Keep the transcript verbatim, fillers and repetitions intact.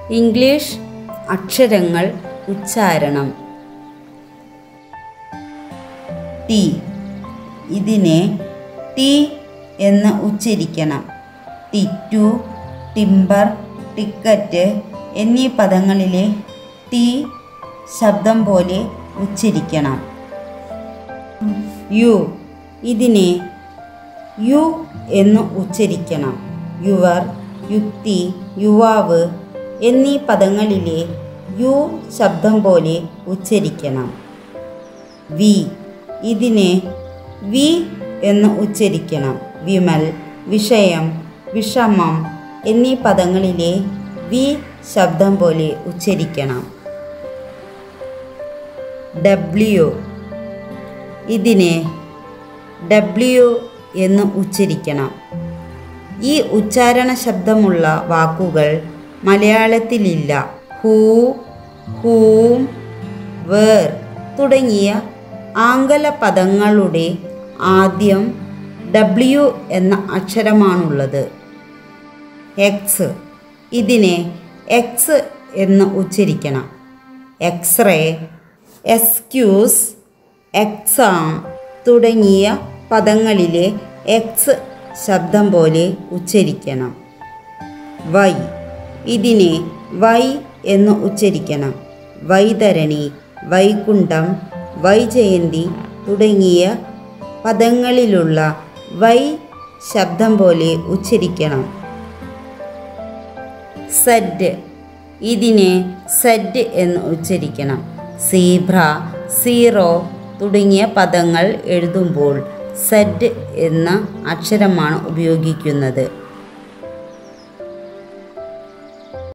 English അക്ഷരങ്ങൾ ഉച്ചാരണം. T. ഇതിനെ ടി എന്ന് ഉച്ചരിക്കണം. ടിറ്റു, ടിമ്പർ, ടിക്കറ്റ് എന്നീ പദങ്ങളിലെ ടി ശബ്ദം പോലെ ഉച്ചരിക്കണം. യു. ഇതിനെ യു എന്ന് ഉച്ചരിക്കണം. യുവർ, യുക്തി, യുവാവ് എന്നീ പദങ്ങളിലെ യു ശബ്ദം പോലെ ഉച്ചരിക്കണം. വി. ഇതിനെ വി എന്ന് ഉച്ചരിക്കണം. വിമൽ, വിഷയം, വിഷമം എന്നീ പദങ്ങളിലെ വി ശബ്ദം പോലെ ഉച്ചരിക്കണം. ഡബ്ല്യു. ഇതിനെ ഡബ്ല്യു എന്ന് ഉച്ചരിക്കണം. ഈ ഉച്ചാരണ ശബ്ദമുള്ള വാക്കുകൾ മലയാളത്തിലില്ല. ഹൂ, ഹൂം, വേർ തുടങ്ങിയ ആംഗല പദങ്ങളുടെ ആദ്യം ഡബ്ല്യു എന്ന അക്ഷരമാണുള്ളത്. എക്സ്. ഇതിനെ എക്സ് എന്ന് ഉച്ചരിക്കണം. എക്സ്റേ, എക്സ്ക്യൂസ്, എക്സാം തുടങ്ങിയ പദങ്ങളിലെ എക്സ് ശബ്ദം പോലെ ഉച്ചരിക്കണം. വൈ. ഇതിനെ വൈ എന്ന് ഉച്ചരിക്കണം. വൈതരണി, വൈകുണ്ഠം, വൈജയന്തി തുടങ്ങിയ പദങ്ങളിലുള്ള വൈ ശബ്ദം പോലെ ഉച്ചരിക്കണം. സെഡ്. ഇതിനെ സെഡ് എന്ന് ഉച്ചരിക്കണം. സീബ്ര, സീറോ തുടങ്ങിയ പദങ്ങൾ എഴുതുമ്പോൾ സെഡ് എന്ന അക്ഷരമാണ് ഉപയോഗിക്കുന്നത്.